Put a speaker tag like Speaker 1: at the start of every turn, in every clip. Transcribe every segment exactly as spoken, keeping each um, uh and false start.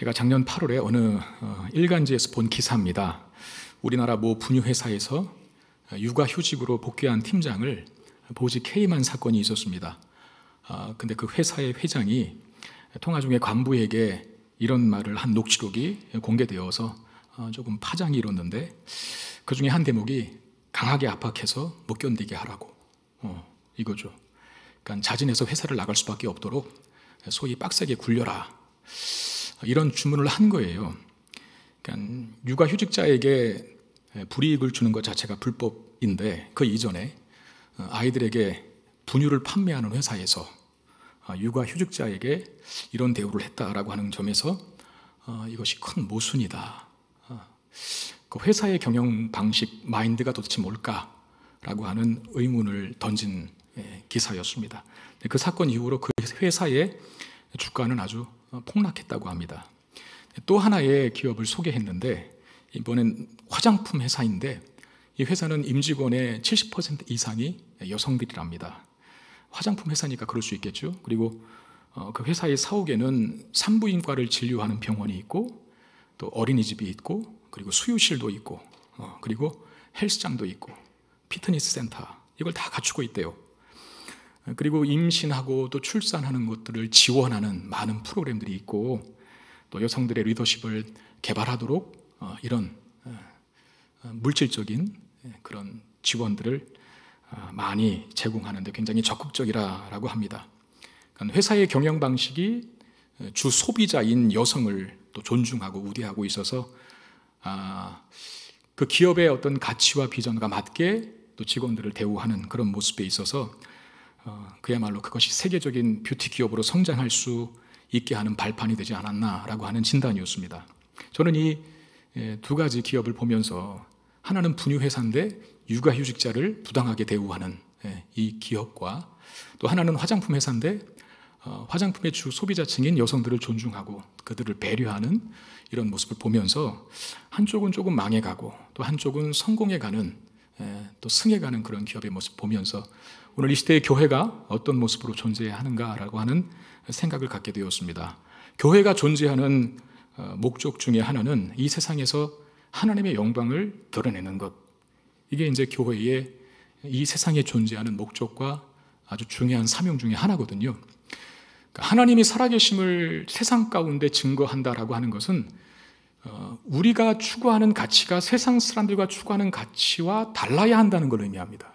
Speaker 1: 제가 작년 팔월에 어느 일간지에서 본 기사입니다. 우리나라 모 분유회사에서 육아휴직으로 복귀한 팀장을 보직 해임한 사건이 있었습니다. 아, 근데 그 회사의 회장이 통화 중에 간부에게 이런 말을 한 녹취록이 공개되어서 조금 파장이 일었는데, 그 중에 한 대목이 강하게 압박해서 못 견디게 하라고, 어, 이거죠. 그러니까 자진해서 회사를 나갈 수밖에 없도록 소위 빡세게 굴려라, 이런 주문을 한 거예요. 그러니까 육아휴직자에게 불이익을 주는 것 자체가 불법인데, 그 이전에 아이들에게 분유를 판매하는 회사에서 육아휴직자에게 이런 대우를 했다라고 하는 점에서 이것이 큰 모순이다. 그 회사의 경영 방식, 마인드가 도대체 뭘까라고 하는 의문을 던진 기사였습니다. 그 사건 이후로 그 회사의 주가는 아주 폭락했다고 합니다. 또 하나의 기업을 소개했는데, 이번엔 화장품 회사인데, 이 회사는 임직원의 칠십 퍼센트 이상이 여성들이랍니다. 화장품 회사니까 그럴 수 있겠죠. 그리고 그 회사의 사옥에는 산부인과를 진료하는 병원이 있고, 또 어린이집이 있고, 그리고 수유실도 있고, 그리고 헬스장도 있고, 피트니스 센터, 이걸 다 갖추고 있대요. 그리고 임신하고 또 출산하는 것들을 지원하는 많은 프로그램들이 있고, 또 여성들의 리더십을 개발하도록 이런 물질적인 그런 지원들을 많이 제공하는데 굉장히 적극적이라고 합니다. 그러니까 회사의 경영 방식이 주 소비자인 여성을 또 존중하고 우대하고 있어서 그 기업의 어떤 가치와 비전과 맞게 또 직원들을 대우하는 그런 모습에 있어서 그야말로 그것이 세계적인 뷰티 기업으로 성장할 수 있게 하는 발판이 되지 않았나라고 하는 진단이었습니다. 저는 이 두 가지 기업을 보면서, 하나는 분유회사인데 육아휴직자를 부당하게 대우하는 이 기업과, 또 하나는 화장품 회사인데 화장품의 주 소비자층인 여성들을 존중하고 그들을 배려하는 이런 모습을 보면서, 한쪽은 조금 망해가고 또 한쪽은 성공해가는, 또 승해가는 그런 기업의 모습 보면서 오늘 이 시대의 교회가 어떤 모습으로 존재해야 하는가라고 하는 생각을 갖게 되었습니다. 교회가 존재하는 목적 중에 하나는 이 세상에서 하나님의 영광을 드러내는 것, 이게 이제 교회의 이 세상에 존재하는 목적과 아주 중요한 사명 중에 하나거든요. 하나님이 살아계심을 세상 가운데 증거한다라고 하는 것은 우리가 추구하는 가치가 세상 사람들과 추구하는 가치와 달라야 한다는 걸 의미합니다.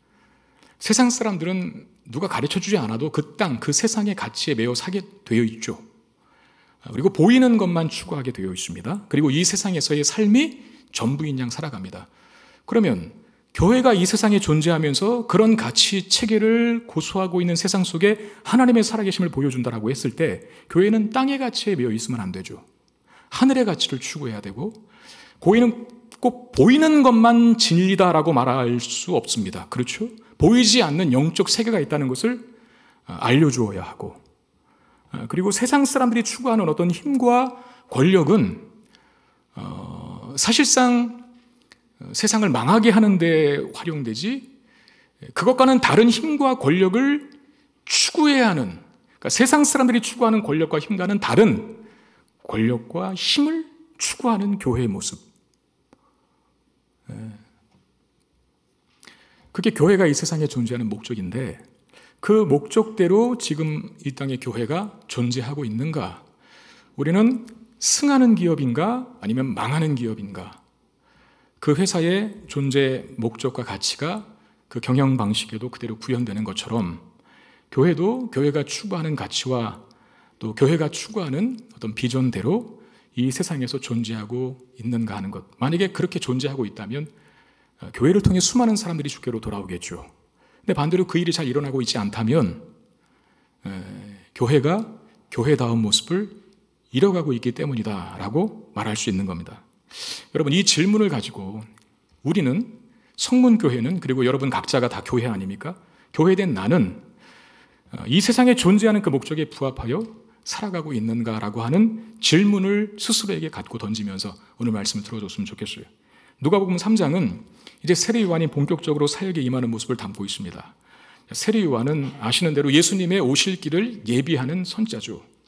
Speaker 1: 세상 사람들은 누가 가르쳐주지 않아도 그 땅, 그 세상의 가치에 매여 사게 되어 있죠. 그리고 보이는 것만 추구하게 되어 있습니다. 그리고 이 세상에서의 삶이 전부인 양 살아갑니다. 그러면 교회가 이 세상에 존재하면서 그런 가치 체계를 고수하고 있는 세상 속에 하나님의 살아계심을 보여준다라고 했을 때, 교회는 땅의 가치에 매여 있으면 안 되죠. 하늘의 가치를 추구해야 되고, 교회는 꼭 보이는 것만 진리다라고 말할 수 없습니다. 그렇죠? 보이지 않는 영적 세계가 있다는 것을 알려주어야 하고, 그리고 세상 사람들이 추구하는 어떤 힘과 권력은 어, 사실상 세상을 망하게 하는 데 활용되지, 그것과는 다른 힘과 권력을 추구해야 하는, 그러니까 세상 사람들이 추구하는 권력과 힘과는 다른 권력과 힘을 추구하는 교회의 모습, 그게 교회가 이 세상에 존재하는 목적인데, 그 목적대로 지금 이 땅의 교회가 존재하고 있는가? 우리는 승하는 기업인가 아니면 망하는 기업인가? 그 회사의 존재 목적과 가치가 그 경영 방식에도 그대로 구현되는 것처럼, 교회도 교회가 추구하는 가치와 또 교회가 추구하는 어떤 비전대로 이 세상에서 존재하고 있는가 하는 것. 만약에 그렇게 존재하고 있다면 교회를 통해 수많은 사람들이 주께로 돌아오겠죠. 근데 반대로 그 일이 잘 일어나고 있지 않다면 에, 교회가 교회다운 모습을 잃어가고 있기 때문이다라고 말할 수 있는 겁니다. 여러분, 이 질문을 가지고 우리는, 성문교회는, 그리고 여러분 각자가 다 교회 아닙니까? 교회된 나는 이 세상에 존재하는 그 목적에 부합하여 살아가고 있는가라고 하는 질문을 스스로에게 갖고 던지면서 오늘 말씀을 들어줬으면 좋겠어요. 누가복음 삼 장은 이제 세례 요한이 본격적으로 사역에 임하는 모습을 담고 있습니다. 세례 요한은 아시는 대로 예수님의 오실 길을 예비하는 선자죠.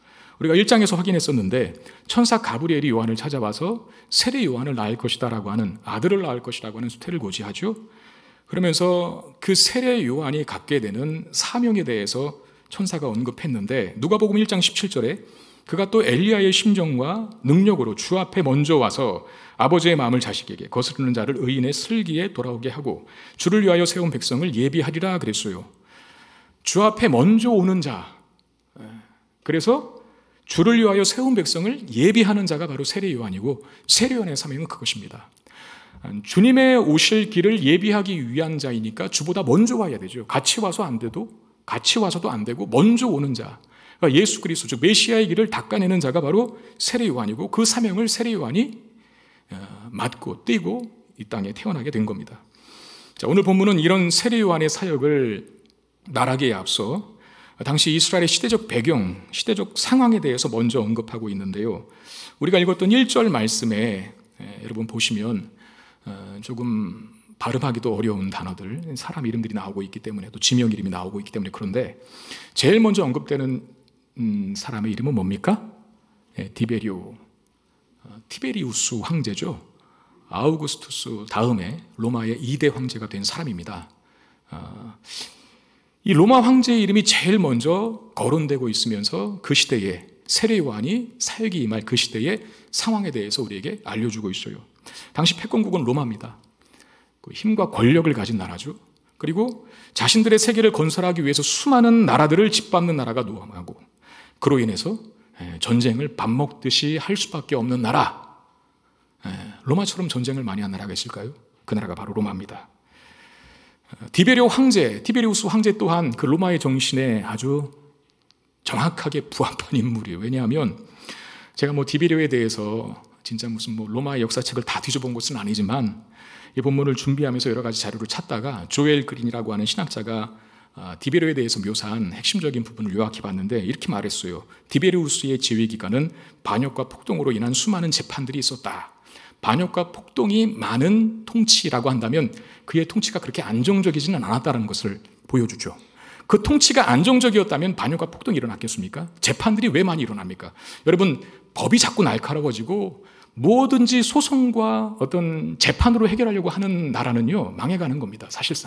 Speaker 1: 우리가 일 장에서 확인했었는데 천사 가브리엘이 요한을 찾아와서 세례 요한을 낳을 것이다라고 하는, 아들을 낳을 것이라고 하는 수태를 고지하죠. 그러면서 그 세례 요한이 갖게 되는 사명에 대해서 천사가 언급했는데, 누가복음 일 장 십칠 절에 그가 또 엘리야의 심정과 능력으로 주 앞에 먼저 와서 아버지의 마음을 자식에게, 거스르는 자를 의인의 슬기에 돌아오게 하고 주를 위하여 세운 백성을 예비하리라 그랬어요. 주 앞에 먼저 오는 자, 그래서 주를 위하여 세운 백성을 예비하는 자가 바로 세례 요한이고, 세례 요한의 사명은 그것입니다. 주님의 오실 길을 예비하기 위한 자이니까 주보다 먼저 와야 되죠. 같이 와서 안 돼도, 같이 와서도 안 되고 먼저 오는 자, 그러니까 예수 그리스도, 즉 메시아의 길을 닦아내는 자가 바로 세례 요한이고, 그 사명을 세례 요한이 맡고 띠고 이 땅에 태어나게 된 겁니다. 자, 오늘 본문은 이런 세례 요한의 사역을 말하기에 앞서 당시 이스라엘의 시대적 배경, 시대적 상황에 대해서 먼저 언급하고 있는데요. 우리가 읽었던 일 절 말씀에 여러분 보시면 조금 발음하기도 어려운 단어들, 사람 이름들이 나오고 있기 때문에, 또 지명 이름이 나오고 있기 때문에 그런데, 제일 먼저 언급되는 음, 사람의 이름은 뭡니까? 네, 디베리오, 티베리우스 황제죠. 아우구스투스 다음에 로마의 이 대 황제가 된 사람입니다. 이 로마 황제의 이름이 제일 먼저 거론되고 있으면서 그 시대에 세례 요한이 사역이 임할 그 시대의 상황에 대해서 우리에게 알려주고 있어요. 당시 패권국은 로마입니다. 힘과 권력을 가진 나라죠. 그리고 자신들의 세계를 건설하기 위해서 수많은 나라들을 짓밟는 나라가 노하고, 그로 인해서 전쟁을 밥 먹듯이 할 수밖에 없는 나라, 로마처럼 전쟁을 많이 한 나라가 있을까요? 그 나라가 바로 로마입니다. 디베리오 황제, 티베리우스 황제 또한 그 로마의 정신에 아주 정확하게 부합한 인물이에요. 왜냐하면 제가 뭐 디베리오에 대해서 진짜 무슨 뭐 로마의 역사책을 다 뒤져본 것은 아니지만, 이 본문을 준비하면서 여러 가지 자료를 찾다가 조엘 그린이라고 하는 신학자가 디베리오에 대해서 묘사한 핵심적인 부분을 요약해 봤는데, 이렇게 말했어요. 디베리우스의 지휘 기간은 반역과 폭동으로 인한 수많은 재판들이 있었다. 반역과 폭동이 많은 통치라고 한다면 그의 통치가 그렇게 안정적이지는 않았다는 것을 보여주죠. 그 통치가 안정적이었다면 반역과 폭동이 일어났겠습니까? 재판들이 왜 많이 일어납니까? 여러분, 법이 자꾸 날카로워지고 뭐든지 소송과 어떤 재판으로 해결하려고 하는 나라는요, 망해가는 겁니다. 사실상.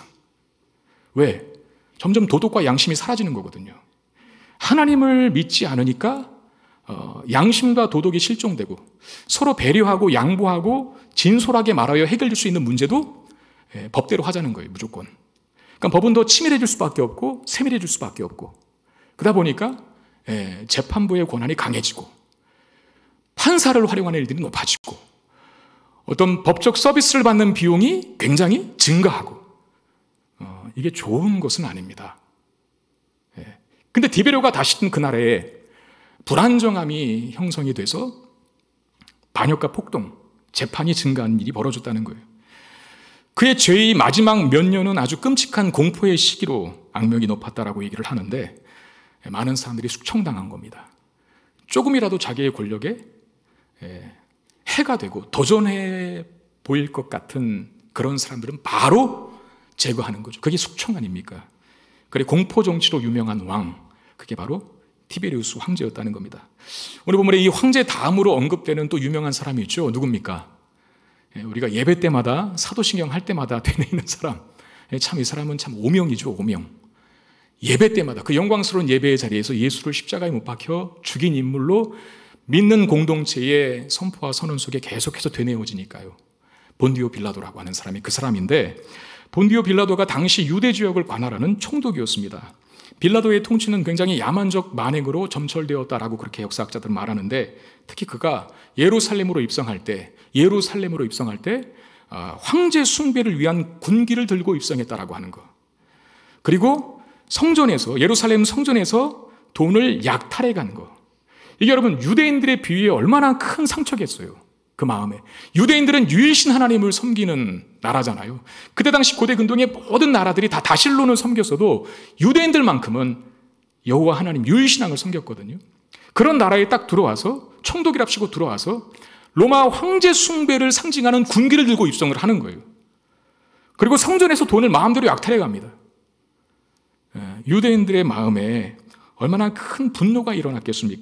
Speaker 1: 왜? 점점 도덕과 양심이 사라지는 거거든요. 하나님을 믿지 않으니까 어, 양심과 도덕이 실종되고, 서로 배려하고 양보하고 진솔하게 말하여 해결될 수 있는 문제도 예, 법대로 하자는 거예요, 무조건. 그러니까 법은 더 치밀해질 수밖에 없고 세밀해질 수밖에 없고, 그러다 보니까 예, 재판부의 권한이 강해지고 판사를 활용하는 일들이 높아지고, 어떤 법적 서비스를 받는 비용이 굉장히 증가하고, 어, 이게 좋은 것은 아닙니다. 예. 근데 디베리오가 다시 그 나라에 불안정함이 형성이 돼서 반역과 폭동, 재판이 증가하는 일이 벌어졌다는 거예요. 그의 죄의 마지막 몇 년은 아주 끔찍한 공포의 시기로 악명이 높았다라고 얘기를 하는데, 많은 사람들이 숙청당한 겁니다. 조금이라도 자기의 권력에 해가 되고 도전해 보일 것 같은 그런 사람들은 바로 제거하는 거죠. 그게 숙청 아닙니까? 그래, 공포 정치로 유명한 왕, 그게 바로 티베리우스 황제였다는 겁니다. 오늘 보면 이 황제 다음으로 언급되는 또 유명한 사람이 있죠. 누굽니까? 우리가 예배 때마다, 사도신경 할 때마다 되뇌이는 사람, 참 이 사람은 참 오명이죠. 오명. 예배 때마다 그 영광스러운 예배의 자리에서 예수를 십자가에 못 박혀 죽인 인물로 믿는 공동체의 선포와 선언 속에 계속해서 되뇌어지니까요. 본디오 빌라도라고 하는 사람이 그 사람인데, 본디오 빌라도가 당시 유대 지역을 관할하는 총독이었습니다. 빌라도의 통치는 굉장히 야만적 만행으로 점철되었다라고 그렇게 역사학자들은 말하는데, 특히 그가 예루살렘으로 입성할 때, 예루살렘으로 입성할 때 황제 숭배를 위한 군기를 들고 입성했다라고 하는 거. 그리고 성전에서, 예루살렘 성전에서 돈을 약탈해 간 거. 이게 여러분 유대인들의 비위에 얼마나 큰 상처겠어요. 그 마음에. 유대인들은 유일신 하나님을 섬기는 나라잖아요. 그때 당시 고대 근동의 모든 나라들이 다 다실론을 섬겼어도 유대인들만큼은 여호와 하나님 유일신앙을 섬겼거든요. 그런 나라에 딱 들어와서, 총독이랍시고 들어와서 로마 황제 숭배를 상징하는 군기를 들고 입성을 하는 거예요. 그리고 성전에서 돈을 마음대로 약탈해 갑니다. 유대인들의 마음에 얼마나 큰 분노가 일어났겠습니까?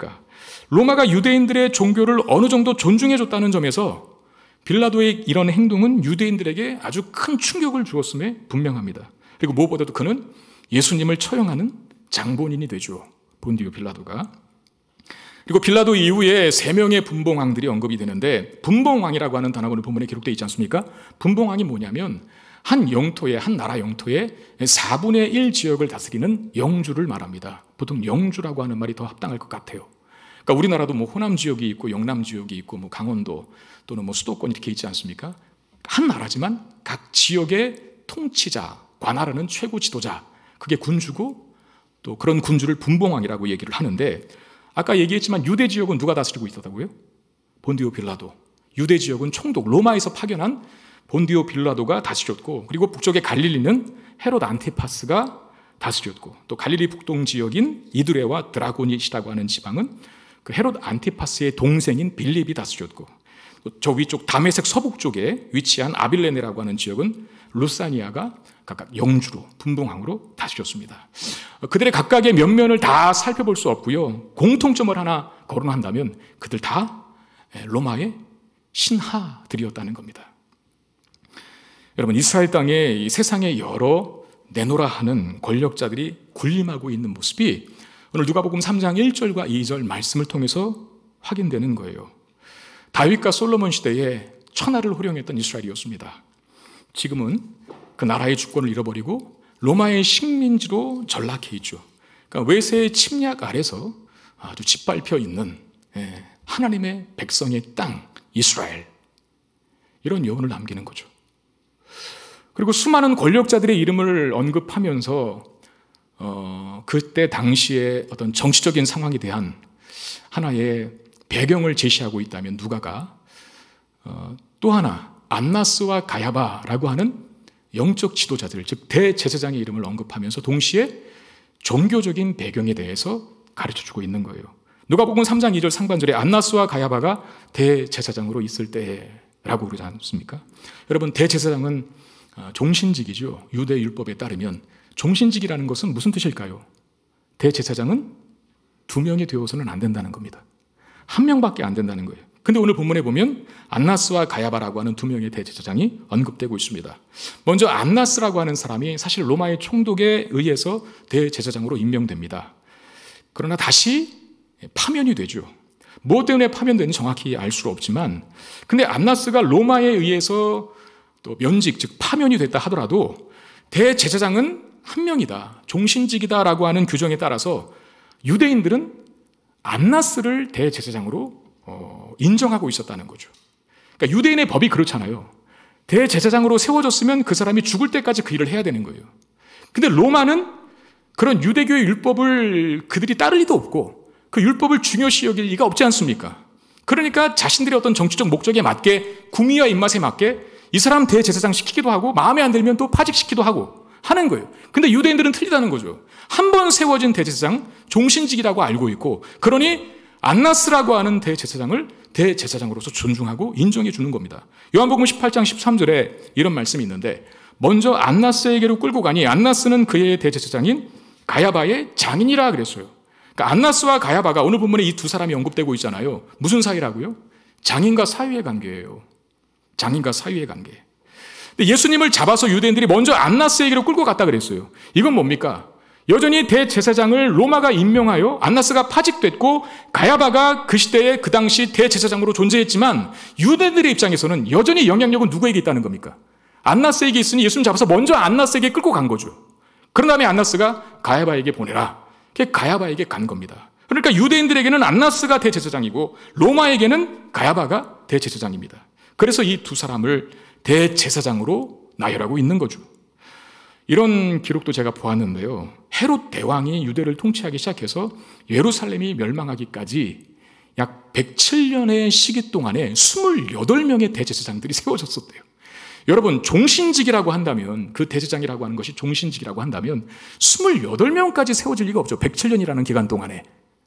Speaker 1: 로마가 유대인들의 종교를 어느 정도 존중해줬다는 점에서 빌라도의 이런 행동은 유대인들에게 아주 큰 충격을 주었음에 분명합니다. 그리고 무엇보다도 그는 예수님을 처형하는 장본인이 되죠. 본디오 빌라도가. 그리고 빌라도 이후에 세 명의 분봉왕들이 언급이 되는데, 분봉왕이라고 하는 단어가 오늘 본문에 기록되어 있지 않습니까? 분봉왕이 뭐냐면 한 영토의, 한 나라 영토의 사분의 일 지역을 다스리는 영주를 말합니다. 보통 영주라고 하는 말이 더 합당할 것 같아요. 그러니까 우리나라도 뭐 호남 지역이 있고 영남 지역이 있고 뭐 강원도 또는 뭐 수도권 이렇게 있지 않습니까? 한 나라지만 각 지역의 통치자, 관할하는 최고 지도자, 그게 군주고 또 그런 군주를 분봉왕이라고 얘기를 하는데, 아까 얘기했지만 유대 지역은 누가 다스리고 있었다고요? 본디오 빌라도. 유대 지역은 총독, 로마에서 파견한 본디오 빌라도가 다스렸고, 그리고 북쪽의 갈릴리는 헤롯 안티파스가 다스렸고, 또 갈릴리 북동 지역인 이두레와 드라고니시라고 하는 지방은 그 헤롯 안티파스의 동생인 빌립이 다스렸고, 저 위쪽 다메섹 서북 쪽에 위치한 아빌레네라고 하는 지역은 루사니아가 각각 영주로, 분봉왕으로 다스렸습니다. 그들의 각각의 면면을 다 살펴볼 수 없고요. 공통점을 하나 거론한다면 그들 다 로마의 신하들이었다는 겁니다. 여러분, 이스라엘 땅에 세상의 여러 내노라 하는 권력자들이 군림하고 있는 모습이 오늘 누가복음 삼 장 일 절과 이 절 말씀을 통해서 확인되는 거예요. 다윗과 솔로몬 시대에 천하를 호령했던 이스라엘이었습니다. 지금은 그 나라의 주권을 잃어버리고 로마의 식민지로 전락해 있죠. 그러니까 외세의 침략 아래서 아주 짓밟혀 있는 하나님의 백성의 땅 이스라엘, 이런 여운을 남기는 거죠. 그리고 수많은 권력자들의 이름을 언급하면서 어, 그때 당시의 어떤 정치적인 상황에 대한 하나의 배경을 제시하고 있다면 누가가 어, 또 하나 안나스와 가야바라고 하는 영적 지도자들, 즉 대제사장의 이름을 언급하면서 동시에 종교적인 배경에 대해서 가르쳐주고 있는 거예요. 누가복음 삼 장 이 절 상반절에 안나스와 가야바가 대제사장으로 있을 때라고 그러지 않습니까? 여러분, 대제사장은 종신직이죠. 유대 율법에 따르면 종신직이라는 것은 무슨 뜻일까요? 대제사장은 두 명이 되어서는 안 된다는 겁니다. 한 명밖에 안 된다는 거예요. 근데 오늘 본문에 보면 안나스와 가야바라고 하는 두 명의 대제사장이 언급되고 있습니다. 먼저 안나스라고 하는 사람이 사실 로마의 총독에 의해서 대제사장으로 임명됩니다. 그러나 다시 파면이 되죠. 무엇 때문에 파면되는지 정확히 알 수는 없지만, 근데 안나스가 로마에 의해서 또 면직, 즉 파면이 됐다 하더라도 대제사장은 한 명이다, 종신직이다라고 하는 규정에 따라서 유대인들은 안나스를 대제사장으로 어, 인정하고 있었다는 거죠. 그러니까 유대인의 법이 그렇잖아요. 대제사장으로 세워졌으면 그 사람이 죽을 때까지 그 일을 해야 되는 거예요. 근데 로마는 그런 유대교의 율법을 그들이 따를 리도 없고 그 율법을 중요시 여길 리가 없지 않습니까? 그러니까 자신들의 어떤 정치적 목적에 맞게, 구미와 입맛에 맞게 이 사람 대제사장 시키기도 하고 마음에 안 들면 또 파직시키기도 하고 하는 거예요. 근데 유대인들은 틀리다는 거죠. 한 번 세워진 대제사장, 종신직이라고 알고 있고, 그러니 안나스라고 하는 대제사장을 대제사장으로서 존중하고 인정해 주는 겁니다. 요한복음 십팔 장 십삼 절에 이런 말씀이 있는데, 먼저 안나스에게로 끌고 가니 안나스는 그의 대제사장인 가야바의 장인이라 그랬어요. 그러니까 안나스와 가야바가 오늘 본문에 이 두 사람이 언급되고 있잖아요. 무슨 사이라고요? 장인과 사위의 관계예요. 장인과 사위의 관계. 근데 예수님을 잡아서 유대인들이 먼저 안나스에게로 끌고 갔다 그랬어요. 이건 뭡니까? 여전히 대제사장을 로마가 임명하여 안나스가 파직됐고 가야바가 그 시대에 그 당시 대제사장으로 존재했지만 유대인들의 입장에서는 여전히 영향력은 누구에게 있다는 겁니까? 안나스에게 있으니 예수님 잡아서 먼저 안나스에게 끌고 간 거죠. 그런 다음에 안나스가 가야바에게 보내라. 그게 가야바에게 간 겁니다. 그러니까 유대인들에게는 안나스가 대제사장이고 로마에게는 가야바가 대제사장입니다. 그래서 이 두 사람을 대제사장으로 나열하고 있는 거죠. 이런 기록도 제가 보았는데요. 헤롯 대왕이 유대를 통치하기 시작해서 예루살렘이 멸망하기까지 약 백칠 년의 시기 동안에 이십팔 명의 대제사장들이 세워졌었대요. 여러분, 종신직이라고 한다면, 그 대제사장이라고 하는 것이 종신직이라고 한다면 이십팔 명까지 세워질 리가 없죠. 백칠 년이라는 기간 동안에.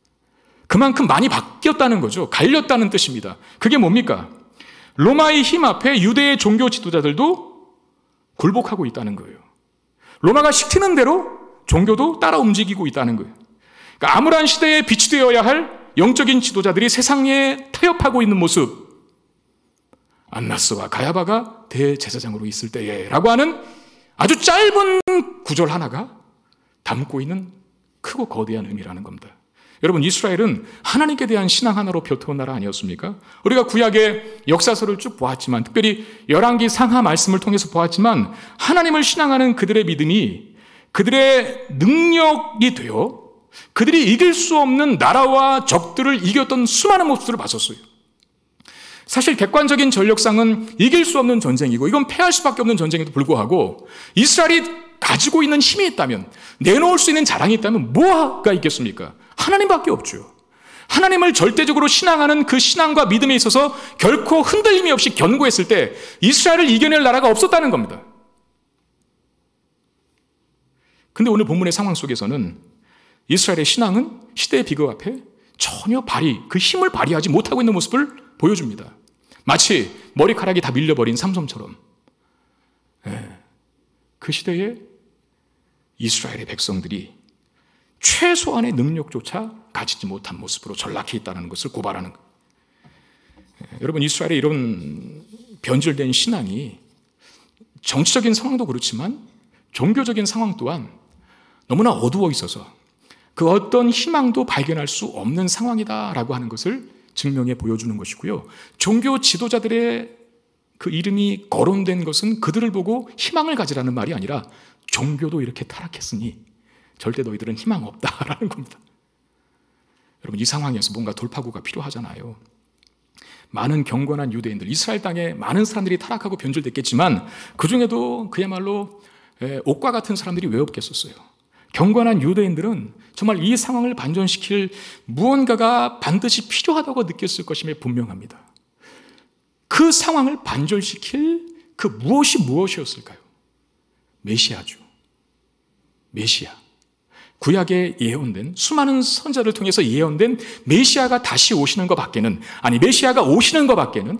Speaker 1: 그만큼 많이 바뀌었다는 거죠. 갈렸다는 뜻입니다. 그게 뭡니까? 로마의 힘 앞에 유대의 종교 지도자들도 굴복하고 있다는 거예요. 로마가 시키는 대로 종교도 따라 움직이고 있다는 거예요. 그러니까 암울한 시대에 빛이 되어야 할 영적인 지도자들이 세상에 타협하고 있는 모습, 안나스와 가야바가 대제사장으로 있을 때에 라고 하는 아주 짧은 구절 하나가 담고 있는 크고 거대한 의미라는 겁니다. 여러분, 이스라엘은 하나님께 대한 신앙 하나로 벼태운 나라 아니었습니까? 우리가 구약의 역사서를 쭉 보았지만, 특별히 열왕기 상하 말씀을 통해서 보았지만, 하나님을 신앙하는 그들의 믿음이 그들의 능력이 되어 그들이 이길 수 없는 나라와 적들을 이겼던 수많은 모습들을 봤었어요. 사실 객관적인 전력상은 이길 수 없는 전쟁이고 이건 패할 수밖에 없는 전쟁에도 불구하고 이스라엘이 가지고 있는 힘이 있다면, 내놓을 수 있는 자랑이 있다면 뭐가 있겠습니까? 하나님밖에 없죠. 하나님을 절대적으로 신앙하는 그 신앙과 믿음에 있어서 결코 흔들림이 없이 견고했을 때 이스라엘을 이겨낼 나라가 없었다는 겁니다. 근데 오늘 본문의 상황 속에서는 이스라엘의 신앙은 시대의 비극 앞에 전혀 발휘, 그 힘을 발휘하지 못하고 있는 모습을 보여줍니다. 마치 머리카락이 다 밀려버린 삼손처럼. 네. 그 시대에 이스라엘의 백성들이 최소한의 능력조차 가지지 못한 모습으로 전락해 있다는 것을 고발하는 것. 네. 여러분, 이스라엘의 이런 변질된 신앙이 정치적인 상황도 그렇지만 종교적인 상황 또한 너무나 어두워 있어서 그 어떤 희망도 발견할 수 없는 상황이다라고 하는 것을 증명해 보여주는 것이고요. 종교 지도자들의 그 이름이 거론된 것은 그들을 보고 희망을 가지라는 말이 아니라 종교도 이렇게 타락했으니 절대 너희들은 희망 없다라는 겁니다. 여러분, 이 상황에서 뭔가 돌파구가 필요하잖아요. 많은 경건한 유대인들, 이스라엘 땅에 많은 사람들이 타락하고 변질됐겠지만 그 중에도 그야말로 옥과 같은 사람들이 왜 없겠었어요? 경건한 유대인들은 정말 이 상황을 반전시킬 무언가가 반드시 필요하다고 느꼈을 것임에 분명합니다. 그 상황을 반전시킬 그 무엇이 무엇이었을까요? 메시아죠. 메시아. 구약에 예언된, 수많은 선자를 통해서 예언된 메시아가 다시 오시는 것 밖에는, 아니 메시아가 오시는 것 밖에는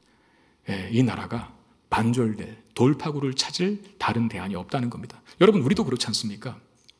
Speaker 1: 이 나라가 반절될 돌파구를 찾을 다른 대안이 없다는 겁니다. 여러분, 우리도 그렇지 않습니까?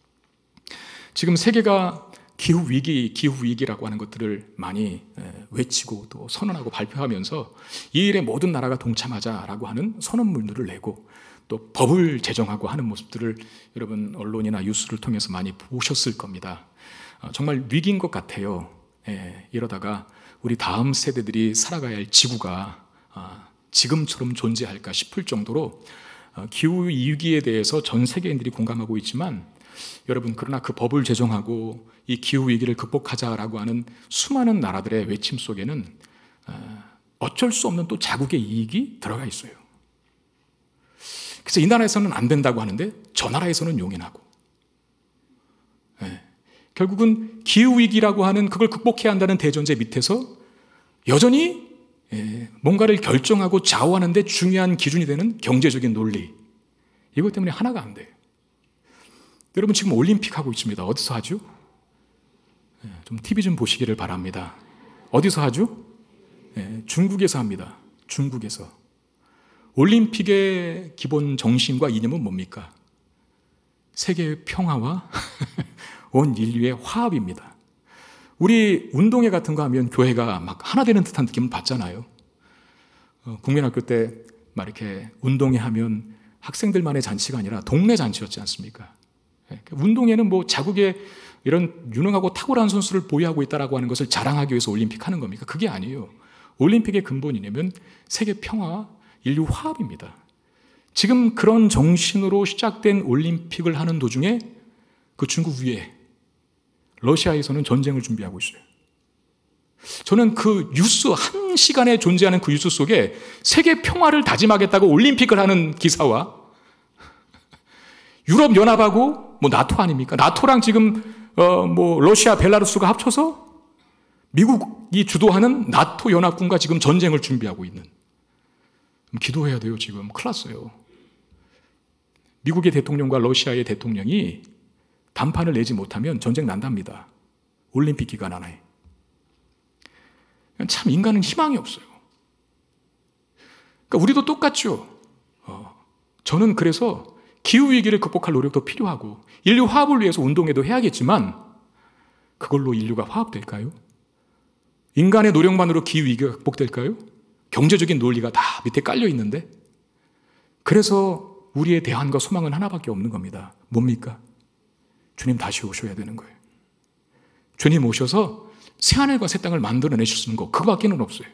Speaker 1: 지금 세계가 기후위기, 기후위기라고 하는 것들을 많이 외치고 또 선언하고 발표하면서 이 일에 모든 나라가 동참하자라고 하는 선언문들을 내고 또 법을 제정하고 하는 모습들을 여러분 언론이나 뉴스를 통해서 많이 보셨을 겁니다. 정말 위기인 것 같아요. 이러다가 우리 다음 세대들이 살아가야 할 지구가 지금처럼 존재할까 싶을 정도로 기후위기에 대해서 전 세계인들이 공감하고 있지만, 여러분, 그러나 그 법을 제정하고 이 기후위기를 극복하자라고 하는 수많은 나라들의 외침 속에는 어쩔 수 없는 또 자국의 이익이 들어가 있어요. 그래서 이 나라에서는 안 된다고 하는데 저 나라에서는 용인하고, 네. 결국은 기후위기라고 하는 그걸 극복해야 한다는 대전제 밑에서 여전히 뭔가를 결정하고 좌우하는 데 중요한 기준이 되는 경제적인 논리, 이것 때문에 하나가 안 돼요. 여러분, 지금 올림픽 하고 있습니다. 어디서 하죠? 좀 티비 좀 보시기를 바랍니다. 어디서 하죠? 중국에서 합니다. 중국에서. 올림픽의 기본 정신과 이념은 뭡니까? 세계의 평화와 온 인류의 화합입니다. 우리 운동회 같은 거 하면 교회가 막 하나 되는 듯한 느낌을 받잖아요. 어, 국민학교 때 막 이렇게 운동회 하면 학생들만의 잔치가 아니라 동네 잔치였지 않습니까? 운동회는 뭐 자국의 이런 유능하고 탁월한 선수를 보유하고 있다라고 하는 것을 자랑하기 위해서 올림픽 하는 겁니까? 그게 아니에요. 올림픽의 근본이냐면 세계 평화와 인류 화합입니다. 지금 그런 정신으로 시작된 올림픽을 하는 도중에 그 중국 위에 러시아에서는 전쟁을 준비하고 있어요. 저는 그 뉴스, 한 시간에 존재하는 그 뉴스 속에 세계 평화를 다짐하겠다고 올림픽을 하는 기사와 유럽연합하고 뭐 나토 아닙니까? 나토랑 지금 어 뭐 러시아, 벨라루스가 합쳐서 미국이 주도하는 나토 연합군과 지금 전쟁을 준비하고 있는. 기도해야 돼요. 지금 큰일 났어요. 미국의 대통령과 러시아의 대통령이 담판을 내지 못하면 전쟁 난답니다. 올림픽 기간 안에. 참 인간은 희망이 없어요. 그러니까 우리도 똑같죠. 어, 저는 그래서 기후위기를 극복할 노력도 필요하고 인류 화합을 위해서 운동회도 해야겠지만 그걸로 인류가 화합될까요? 인간의 노력만으로 기후위기가 극복될까요? 경제적인 논리가 다 밑에 깔려 있는데. 그래서 우리의 대안과 소망은 하나밖에 없는 겁니다. 뭡니까? 주님 다시 오셔야 되는 거예요. 주님 오셔서 새하늘과 새 땅을 만들어내시는 거, 그거밖에는 없어요.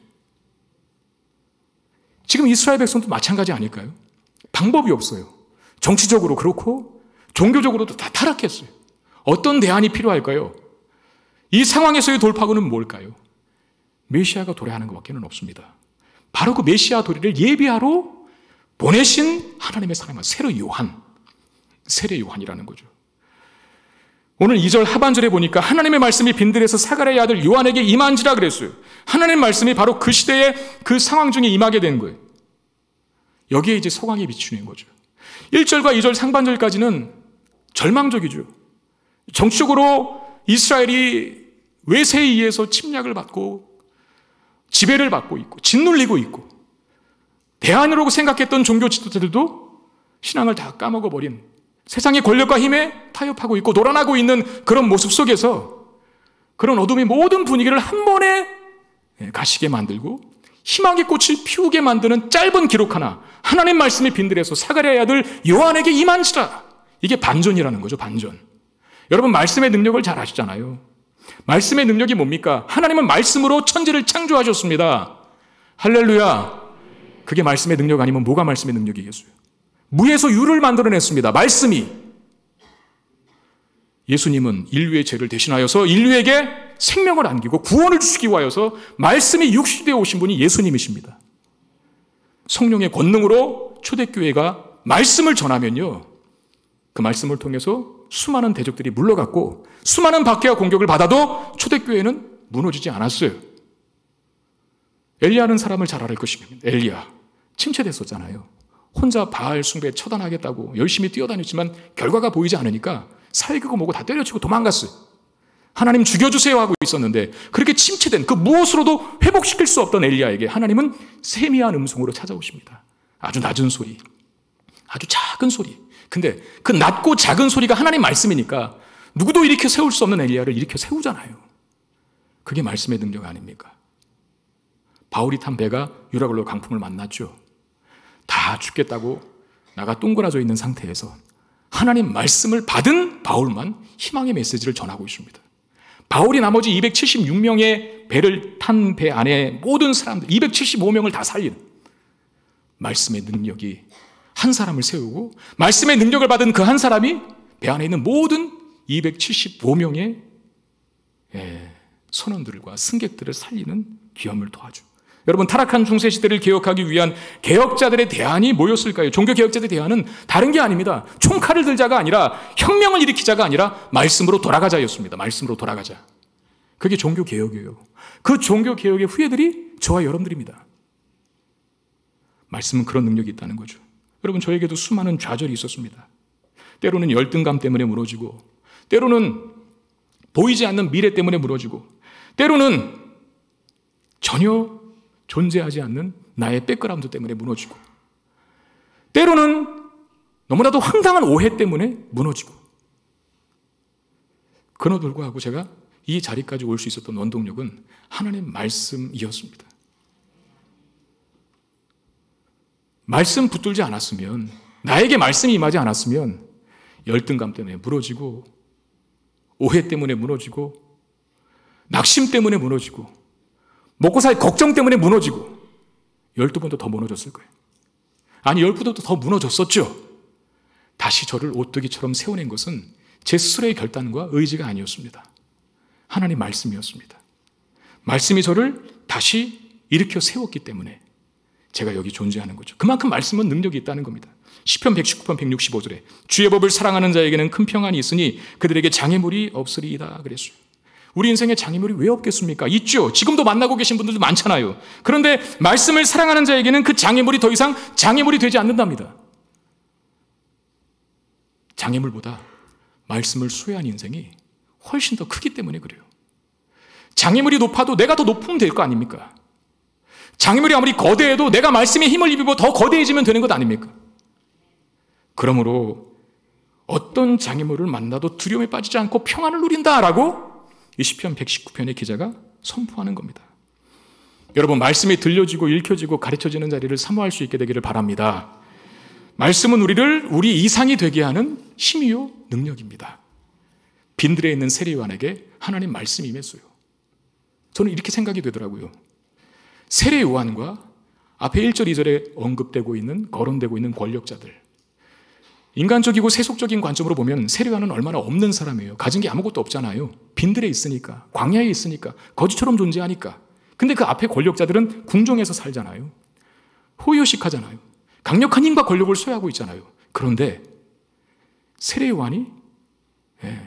Speaker 1: 지금 이스라엘 백성도 마찬가지 아닐까요? 방법이 없어요. 정치적으로 그렇고 종교적으로도 다 타락했어요. 어떤 대안이 필요할까요? 이 상황에서의 돌파구는 뭘까요? 메시아가 도래하는 것밖에는 없습니다. 바로 그 메시아 도래를 예비하러 보내신 하나님의 사람은 세례 요한, 세례 요한이라는 거죠. 오늘 이 절 하반절에 보니까 하나님의 말씀이 빈들에서 사가랴의 아들 요한에게 임한지라 그랬어요. 하나님의 말씀이 바로 그 시대의 그 상황 중에 임하게 된 거예요. 여기에 이제 소강이 비추는 거죠. 일 절과 이 절 상반절까지는 절망적이죠. 정치적으로 이스라엘이 외세에 의해서 침략을 받고 지배를 받고 있고 짓눌리고 있고 대안으로 생각했던 종교 지도자들도 신앙을 다 까먹어버린 세상의 권력과 힘에 타협하고 있고 놀아나고 있는 그런 모습 속에서 그런 어둠의 모든 분위기를 한 번에 가시게 만들고 희망의 꽃을 피우게 만드는 짧은 기록 하나, 하나님 말씀이 빈들에서 사가랴의 아들 요한에게 임한지라. 이게 반전이라는 거죠. 반전. 여러분 말씀의 능력을 잘 아시잖아요. 말씀의 능력이 뭡니까? 하나님은 말씀으로 천지를 창조하셨습니다. 할렐루야. 그게 말씀의 능력 아니면 뭐가 말씀의 능력이겠어요? 무에서 유를 만들어냈습니다. 말씀이. 예수님은 인류의 죄를 대신하여서 인류에게 생명을 안기고 구원을 주시기 위하여서 말씀이 육신되어 오신 분이 예수님이십니다. 성령의 권능으로 초대교회가 말씀을 전하면요, 그 말씀을 통해서 수많은 대적들이 물러갔고 수많은 박해와 공격을 받아도 초대교회는 무너지지 않았어요. 엘리야는 사람을 잘 알을 것입니다. 엘리야 침체됐었잖아요. 혼자 바알 숭배에 처단하겠다고 열심히 뛰어다녔지만 결과가 보이지 않으니까 살기고 뭐고 다 때려치고 도망갔어요. 하나님 죽여주세요 하고 있었는데 그렇게 침체된 그 무엇으로도 회복시킬 수 없던 엘리야에게 하나님은 세미한 음성으로 찾아오십니다. 아주 낮은 소리, 아주 작은 소리. 근데 그 낮고 작은 소리가 하나님 말씀이니까 누구도 일으켜 세울 수 없는 엘리야를 일으켜 세우잖아요. 그게 말씀의 능력 아닙니까? 바울이 탄 배가 유라굴로 강풍을 만났죠. 다 죽겠다고 나가 동그라져 있는 상태에서 하나님 말씀을 받은 바울만 희망의 메시지를 전하고 있습니다. 바울이 나머지 이백칠십육 명의 배를 탄 배 안에 모든 사람들 이백칠십오 명을 다 살린 말씀의 능력이 한 사람을 세우고 말씀의 능력을 받은 그 한 사람이 배 안에 있는 모든 이백칠십오 명의 선원들과 승객들을 살리는 귀함을 도와줘. 여러분 타락한 중세시대를 개혁하기 위한 개혁자들의 대안이 뭐였을까요? 종교개혁자들의 대안은 다른 게 아닙니다. 총칼을 들자가 아니라 혁명을 일으키자가 아니라 말씀으로 돌아가자였습니다. 말씀으로 돌아가자. 그게 종교개혁이에요. 그 종교개혁의 후예들이 저와 여러분들입니다. 말씀은 그런 능력이 있다는 거죠. 여러분 저에게도 수많은 좌절이 있었습니다. 때로는 열등감 때문에 무너지고 때로는 보이지 않는 미래 때문에 무너지고 때로는 전혀 존재하지 않는 나의 백그라운드 때문에 무너지고 때로는 너무나도 황당한 오해 때문에 무너지고 그럼에도 불구하고 제가 이 자리까지 올 수 있었던 원동력은 하나님 말씀이었습니다. 말씀 붙들지 않았으면 나에게 말씀이 임하지 않았으면 열등감 때문에 무너지고 오해 때문에 무너지고 낙심 때문에 무너지고 먹고 살 걱정 때문에 무너지고 열두 번도 더 무너졌을 거예요. 아니 열 번도 더 무너졌었죠. 다시 저를 오뚜기처럼 세워낸 것은 제 스스로의 결단과 의지가 아니었습니다. 하나님 말씀이었습니다. 말씀이 저를 다시 일으켜 세웠기 때문에 제가 여기 존재하는 거죠. 그만큼 말씀은 능력이 있다는 겁니다. 시편 백십구 편 백육십오 절에 주의 법을 사랑하는 자에게는 큰 평안이 있으니 그들에게 장애물이 없으리이다 그랬어요. 우리 인생에 장애물이 왜 없겠습니까? 있죠. 지금도 만나고 계신 분들도 많잖아요. 그런데 말씀을 사랑하는 자에게는 그 장애물이 더 이상 장애물이 되지 않는답니다. 장애물보다 말씀을 수혜한 인생이 훨씬 더 크기 때문에 그래요. 장애물이 높아도 내가 더 높으면 될 거 아닙니까? 장애물이 아무리 거대해도 내가 말씀의 힘을 입히고 더 거대해지면 되는 것 아닙니까? 그러므로 어떤 장애물을 만나도 두려움에 빠지지 않고 평안을 누린다라고 이 시편 백십구 편의 기자가 선포하는 겁니다. 여러분, 말씀이 들려지고 읽혀지고 가르쳐지는 자리를 사모할 수 있게 되기를 바랍니다. 말씀은 우리를 우리 이상이 되게 하는 힘이요 능력입니다. 빈들에 있는 세례요한에게 하나님 말씀이 임했어요. 저는 이렇게 생각이 되더라고요. 세례요한과 앞에 일 절 이 절에 언급되고 있는, 거론되고 있는 권력자들, 인간적이고 세속적인 관점으로 보면 세례요한은 얼마나 없는 사람이에요. 가진 게 아무것도 없잖아요. 빈들에 있으니까, 광야에 있으니까, 거지처럼 존재하니까. 근데 그 앞에 권력자들은 궁정에서 살잖아요. 호의호식하잖아요. 강력한 힘과 권력을 소유하고 있잖아요. 그런데 세례요한이 예,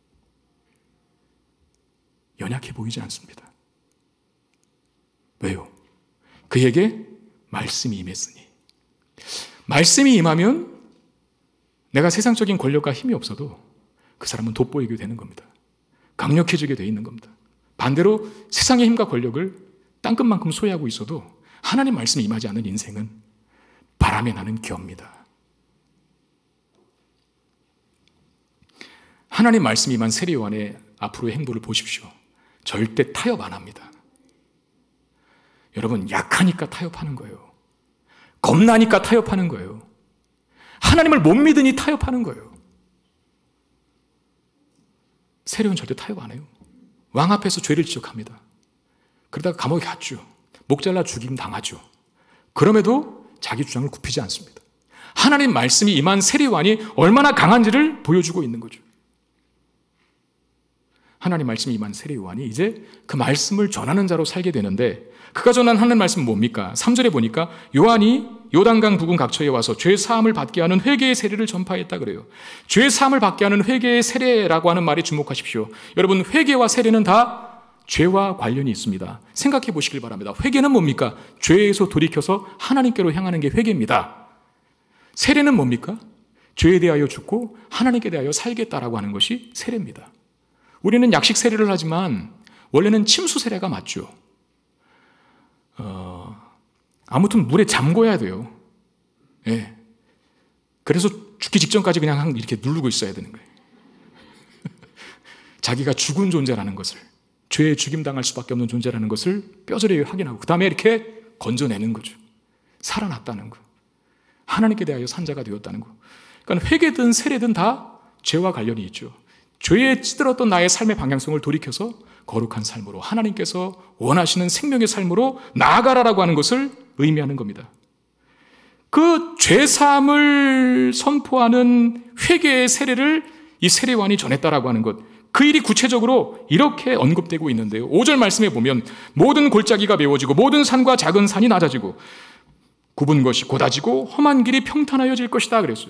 Speaker 1: 연약해 보이지 않습니다. 왜요? 그에게 말씀이 임했으니. 말씀이 임하면 내가 세상적인 권력과 힘이 없어도 그 사람은 돋보이게 되는 겁니다. 강력해지게 돼 있는 겁니다. 반대로 세상의 힘과 권력을 땅끝만큼 소유하고 있어도 하나님 말씀이 임하지 않는 인생은 바람에 나는 겨입니다. 하나님 말씀이 임한 세례요한의 앞으로의 행보를 보십시오. 절대 타협 안 합니다. 여러분, 약하니까 타협하는 거예요. 겁나니까 타협하는 거예요. 하나님을 못 믿으니 타협하는 거예요. 세례요한 절대 타협 안 해요. 왕 앞에서 죄를 지적합니다. 그러다가 감옥에 갔죠. 목 잘라 죽임 당하죠. 그럼에도 자기 주장을 굽히지 않습니다. 하나님 말씀이 임한 세례요한이 얼마나 강한지를 보여주고 있는 거죠. 하나님 말씀이 임한 세례요한이 이제 그 말씀을 전하는 자로 살게 되는데, 그가 전한 하나님 말씀은 뭡니까? 삼 절에 보니까 요한이 요단강 부근 각처에 와서 죄 사함을 받게 하는 회개의 세례를 전파했다 그래요. 죄 사함을 받게 하는 회개의 세례라고 하는 말에 주목하십시오. 여러분, 회개와 세례는 다 죄와 관련이 있습니다. 생각해 보시길 바랍니다. 회개는 뭡니까? 죄에서 돌이켜서 하나님께로 향하는 게 회개입니다. 세례는 뭡니까? 죄에 대하여 죽고 하나님께 대하여 살겠다라고 하는 것이 세례입니다. 우리는 약식 세례를 하지만 원래는 침수 세례가 맞죠. 어, 아무튼 물에 잠궈야 돼요. 예. 그래서 죽기 직전까지 그냥 이렇게 누르고 있어야 되는 거예요. 자기가 죽은 존재라는 것을, 죄에 죽임당할 수밖에 없는 존재라는 것을 뼈저리 확인하고 그 다음에 이렇게 건져내는 거죠. 살아났다는 거. 하나님께 대하여 산자가 되었다는 거. 그러니까 회개든 세례든 다 죄와 관련이 있죠. 죄에 찌들었던 나의 삶의 방향성을 돌이켜서 거룩한 삶으로, 하나님께서 원하시는 생명의 삶으로 나아가라라고 하는 것을 의미하는 겁니다. 그 죄사함을 선포하는 회개의 세례를 이 세례요한이 전했다라고 하는 것, 그 일이 구체적으로 이렇게 언급되고 있는데요. 오 절 말씀에 보면 모든 골짜기가 메워지고 모든 산과 작은 산이 낮아지고 굽은 것이 곧아지고 험한 길이 평탄하여질 것이다 그랬어요.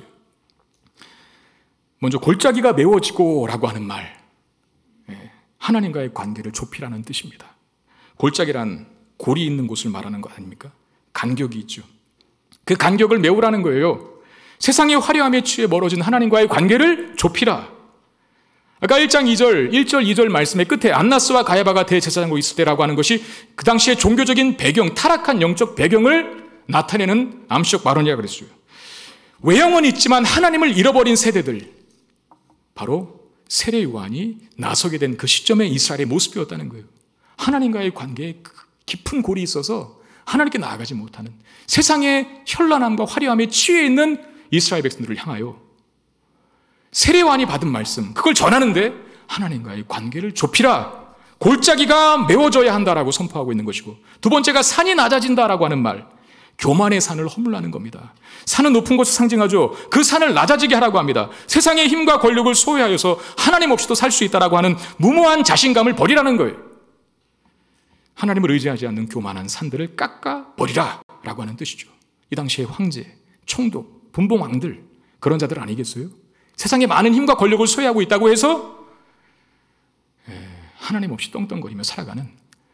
Speaker 1: 먼저 골짜기가 메워지고 라고 하는 말, 하나님과의 관계를 좁히라는 뜻입니다. 골짜기란 골이 있는 곳을 말하는 것 아닙니까? 간격이 있죠. 그 간격을 메우라는 거예요. 세상의 화려함에 취해 멀어진 하나님과의 관계를 좁히라. 아까 일 장 이 절, 일 절 이 절 말씀의 끝에 안나스와 가야바가 대제사장으로 있을 때라고 하는 것이 그 당시의 종교적인 배경, 타락한 영적 배경을 나타내는 암시적 발언이라고 그랬어요. 외형은 있지만 하나님을 잃어버린 세대들, 바로 세례요한이 나서게 된 그 시점의 이스라엘의 모습이었다는 거예요. 하나님과의 관계에 깊은 골이 있어서 하나님께 나아가지 못하는, 세상의 현란함과 화려함에 취해 있는 이스라엘 백성들을 향하여 세례요한이 받은 말씀, 그걸 전하는데 하나님과의 관계를 좁히라, 골짜기가 메워져야 한다라고 선포하고 있는 것이고, 두 번째가 산이 낮아진다라고 하는 말, 교만의 산을 허물라는 겁니다. 산은 높은 것을 상징하죠. 그 산을 낮아지게 하라고 합니다. 세상의 힘과 권력을 소유하여서 하나님 없이도 살 수 있다라고 하는 무모한 자신감을 버리라는 거예요. 하나님을 의지하지 않는 교만한 산들을 깎아 버리라 라고 하는 뜻이죠. 이 당시의 황제, 총독, 분봉왕들, 그런 자들 아니겠어요? 세상에 많은 힘과 권력을 소유하고 있다고 해서 하나님 없이 떵떵거리며 살아가는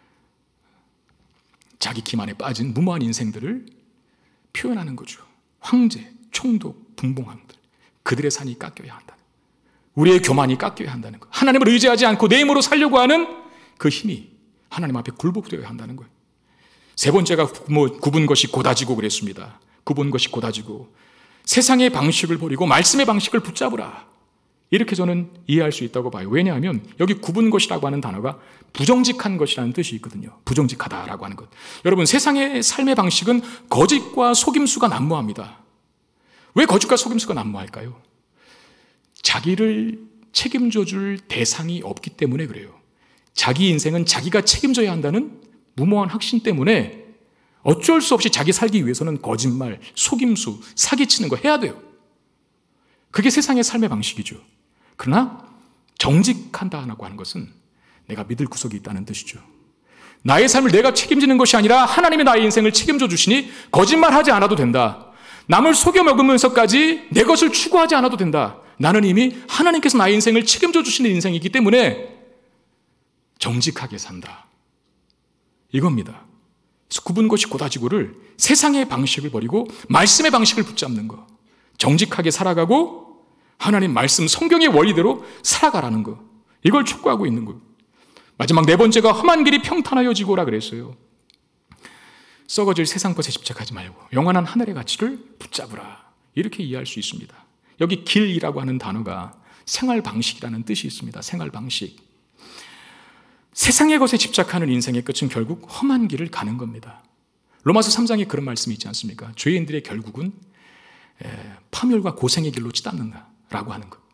Speaker 1: 자기 기만에 빠진 무모한 인생들을 표현하는 거죠. 황제, 총독, 분봉왕들, 그들의 산이 깎여야 한다. 우리의 교만이 깎여야 한다는 것. 하나님을 의지하지 않고 내 힘으로 살려고 하는 그 힘이 하나님 앞에 굴복되어야 한다는 거예요. 세 번째가 굽은 것이 곧아지고 그랬습니다. 굽은 것이 곧아지고 세상의 방식을 버리고 말씀의 방식을 붙잡으라. 이렇게 저는 이해할 수 있다고 봐요. 왜냐하면 여기 굽은 것이라고 하는 단어가 부정직한 것이라는 뜻이 있거든요. 부정직하다라고 하는 것. 여러분, 세상의 삶의 방식은 거짓과 속임수가 난무합니다. 왜 거짓과 속임수가 난무할까요? 자기를 책임져 줄 대상이 없기 때문에 그래요. 자기 인생은 자기가 책임져야 한다는 무모한 확신 때문에 어쩔 수 없이 자기 살기 위해서는 거짓말, 속임수, 사기치는 거 해야 돼요. 그게 세상의 삶의 방식이죠. 그러나 정직한다고 하는 것은 내가 믿을 구석이 있다는 뜻이죠. 나의 삶을 내가 책임지는 것이 아니라 하나님이 나의 인생을 책임져 주시니 거짓말하지 않아도 된다. 남을 속여 먹으면서까지 내 것을 추구하지 않아도 된다. 나는 이미 하나님께서 나의 인생을 책임져 주시는 인생이기 때문에 정직하게 산다. 이겁니다. 그래서 굽은 것이 고다지고를 세상의 방식을 버리고 말씀의 방식을 붙잡는 것. 정직하게 살아가고 하나님 말씀 성경의 원리대로 살아가라는 것. 이걸 촉구하고 있는 것. 마지막 네 번째가 험한 길이 평탄하여지고라 그랬어요. 썩어질 세상 것에 집착하지 말고 영원한 하늘의 가치를 붙잡으라. 이렇게 이해할 수 있습니다. 여기 길이라고 하는 단어가 생활 방식이라는 뜻이 있습니다. 생활 방식. 세상의 것에 집착하는 인생의 끝은 결국 험한 길을 가는 겁니다. 로마서 삼 장에 그런 말씀이 있지 않습니까? 죄인들의 결국은 파멸과 고생의 길로 치닫는다라고 하는 것.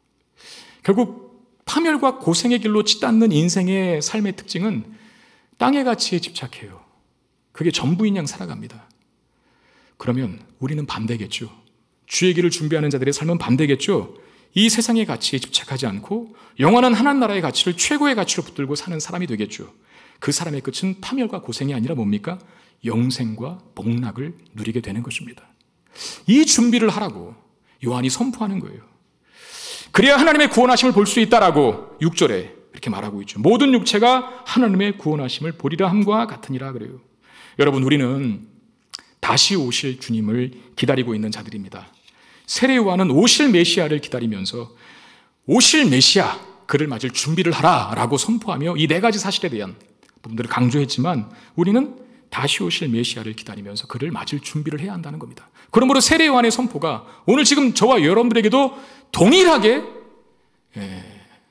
Speaker 1: 결국 파멸과 고생의 길로 치닫는 인생의 삶의 특징은 땅의 가치에 집착해요. 그게 전부인 양 살아갑니다. 그러면 우리는 반대겠죠. 주의 길을 준비하는 자들의 삶은 반대겠죠. 이 세상의 가치에 집착하지 않고 영원한 하나님 나라의 가치를 최고의 가치로 붙들고 사는 사람이 되겠죠. 그 사람의 끝은 파멸과 고생이 아니라 뭡니까? 영생과 복락을 누리게 되는 것입니다. 이 준비를 하라고 요한이 선포하는 거예요. 그래야 하나님의 구원하심을 볼 수 있다라고 육 절에 이렇게 말하고 있죠. 모든 육체가 하나님의 구원하심을 보리라 함과 같으니라 그래요. 여러분, 우리는 다시 오실 주님을 기다리고 있는 자들입니다. 세례 요한은 오실 메시아를 기다리면서 오실 메시아, 그를 맞을 준비를 하라라고 선포하며 이 네 가지 사실에 대한 부분들을 강조했지만 우리는 다시 오실 메시아를 기다리면서 그를 맞을 준비를 해야 한다는 겁니다. 그러므로 세례 요한의 선포가 오늘 지금 저와 여러분들에게도 동일하게 예,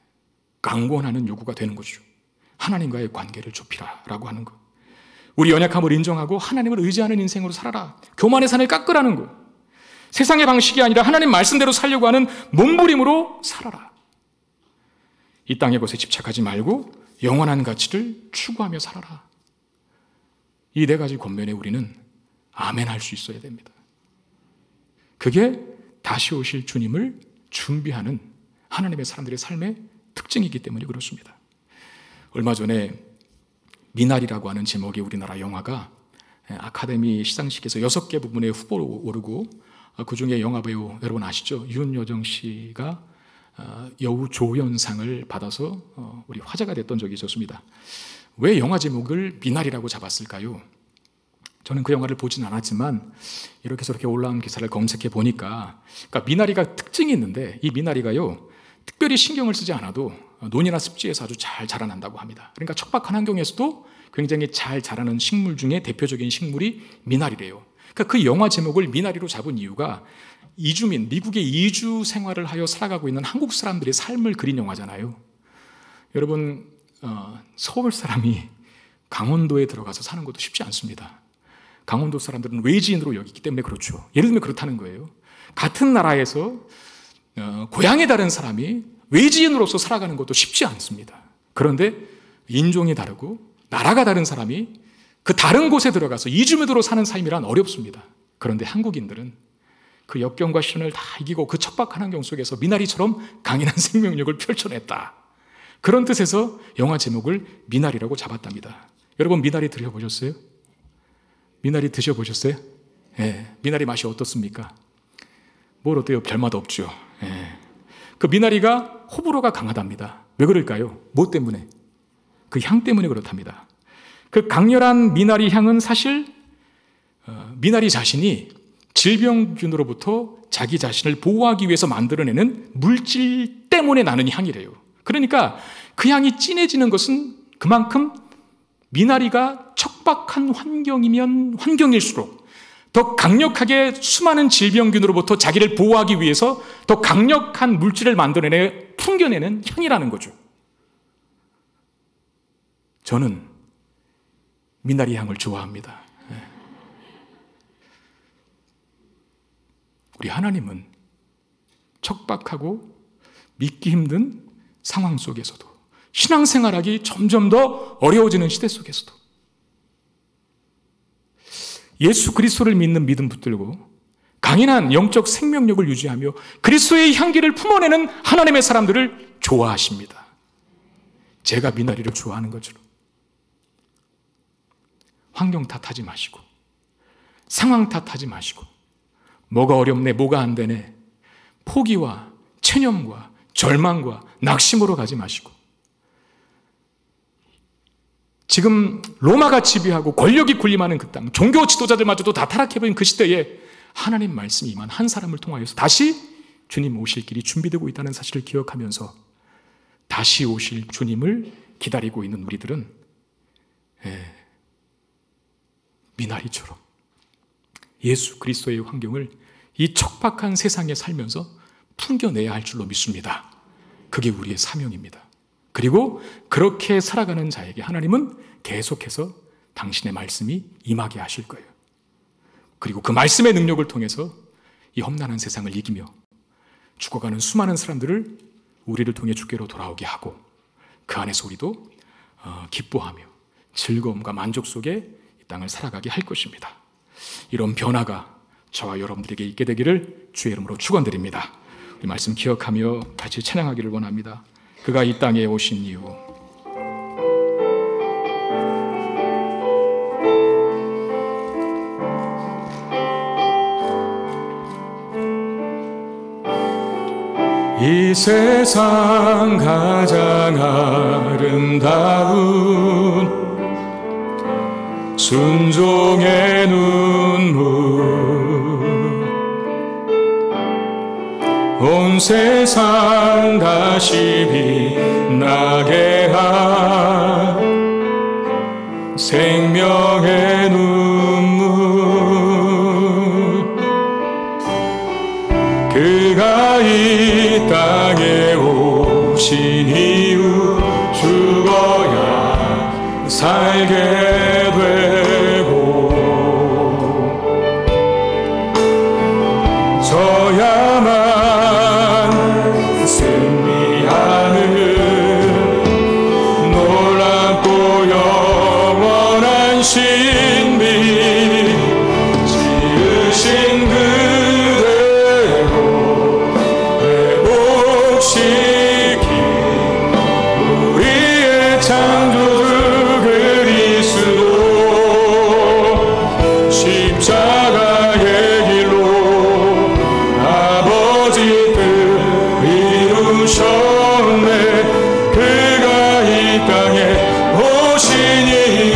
Speaker 1: 강권하는 요구가 되는 거죠. 하나님과의 관계를 좁히라라고 하는 것. 우리 연약함을 인정하고 하나님을 의지하는 인생으로 살아라. 교만의 산을 깎으라는 것. 세상의 방식이 아니라 하나님 말씀대로 살려고 하는 몸부림으로 살아라. 이 땅의 것에 집착하지 말고 영원한 가치를 추구하며 살아라. 이 네 가지 권면에 우리는 아멘 할 수 있어야 됩니다. 그게 다시 오실 주님을 준비하는 하나님의 사람들의 삶의 특징이기 때문에 그렇습니다. 얼마 전에 미나리라고 하는 제목의 우리나라 영화가 아카데미 시상식에서 여섯 개 부분에 후보로 오르고 그 중에 영화배우 여러분 아시죠? 윤여정 씨가 여우 조연상을 받아서 우리 화제가 됐던 적이 있었습니다. 왜 영화 제목을 미나리라고 잡았을까요? 저는 그 영화를 보진 않았지만 이렇게 저렇게 올라온 기사를 검색해 보니까 그러니까 미나리가 특징이 있는데 이 미나리가요 특별히 신경을 쓰지 않아도 논이나 습지에서 아주 잘 자라난다고 합니다. 그러니까 척박한 환경에서도 굉장히 잘 자라는 식물 중에 대표적인 식물이 미나리래요. 그러니까 그 영화 제목을 미나리로 잡은 이유가 이주민, 미국의 이주 생활을 하여 살아가고 있는 한국 사람들의 삶을 그린 영화잖아요. 여러분, 어, 서울 사람이 강원도에 들어가서 사는 것도 쉽지 않습니다. 강원도 사람들은 외지인으로 여기기 때문에 그렇죠. 예를 들면 그렇다는 거예요. 같은 나라에서 어, 고향이 다른 사람이 외지인으로서 살아가는 것도 쉽지 않습니다. 그런데 인종이 다르고 나라가 다른 사람이 그 다른 곳에 들어가서 이주민으로 사는 삶이란 어렵습니다. 그런데 한국인들은 그 역경과 시련을 다 이기고 그 척박한 환경 속에서 미나리처럼 강인한 생명력을 펼쳐냈다. 그런 뜻에서 영화 제목을 미나리라고 잡았답니다. 여러분 미나리 드셔보셨어요? 미나리 드셔보셨어요? 예, 미나리 맛이 어떻습니까? 뭘 어때요? 별맛 없죠. 예. 그 미나리가 호불호가 강하답니다. 왜 그럴까요? 뭐 때문에? 그 향 때문에 그렇답니다. 그 강렬한 미나리 향은 사실 어, 미나리 자신이 질병균으로부터 자기 자신을 보호하기 위해서 만들어내는 물질 때문에 나는 향이래요. 그러니까 그 향이 진해지는 것은 그만큼 미나리가 척박한 환경이면 환경일수록 더 강력하게 수많은 질병균으로부터 자기를 보호하기 위해서 더 강력한 물질을 만들어내 풍겨내는 향이라는 거죠. 저는 미나리 향을 좋아합니다. 우리 하나님은 척박하고 믿기 힘든 상황 속에서도, 신앙생활하기 점점 더 어려워지는 시대 속에서도 예수 그리스도를 믿는 믿음 붙들고 강인한 영적 생명력을 유지하며 그리스도의 향기를 품어내는 하나님의 사람들을 좋아하십니다. 제가 미나리를 좋아하는 것처럼. 환경 탓하지 마시고, 상황 탓하지 마시고, 뭐가 어렵네, 뭐가 안 되네, 포기와 체념과 절망과 낙심으로 가지 마시고, 지금 로마가 지배하고 권력이 군림하는 그 땅, 종교 지도자들마저도 다 타락해버린 그 시대에 하나님 말씀이 임한 한 사람을 통하여서 다시 주님 오실 길이 준비되고 있다는 사실을 기억하면서 다시 오실 주님을 기다리고 있는 우리들은 예, 미나리처럼 예수 그리스도의 환경을 이 척박한 세상에 살면서 풍겨내야 할 줄로 믿습니다. 그게 우리의 사명입니다. 그리고 그렇게 살아가는 자에게 하나님은 계속해서 당신의 말씀이 임하게 하실 거예요. 그리고 그 말씀의 능력을 통해서 이 험난한 세상을 이기며 죽어가는 수많은 사람들을 우리를 통해 주께로 돌아오게 하고, 그 안에서 우리도 기뻐하며 즐거움과 만족 속에 이 땅을 살아가게 할 것입니다. 이런 변화가 저와 여러분들에게 있게 되기를 주의 이름으로 축원드립니다. 우리 말씀 기억하며 같이 찬양하기를 원합니다. 그가 이 땅에 오신 이유. 이 세상 가장 아름다운 순종의 눈물, 온 세상 다시 빛나게 한 생명의 눈물, 그가 이 땅에 오신 이후 죽어야 살게 되고 저야만 신비 지으신 그대로 회복시킨 우리의 창조주 그리스도, 십자가의 길로 아버지 뜻 이루셨네. 그가 이 땅에 오신 이유,